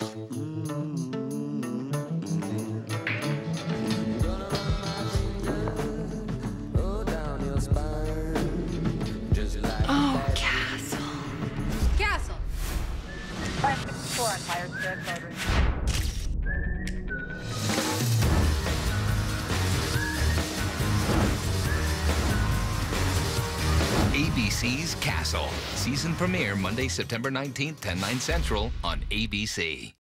Oh, Castle. Castle. 564 on Fire Stick, over. ABC's Castle. Season premiere Monday, September 19th, 10/9 Central on ABC.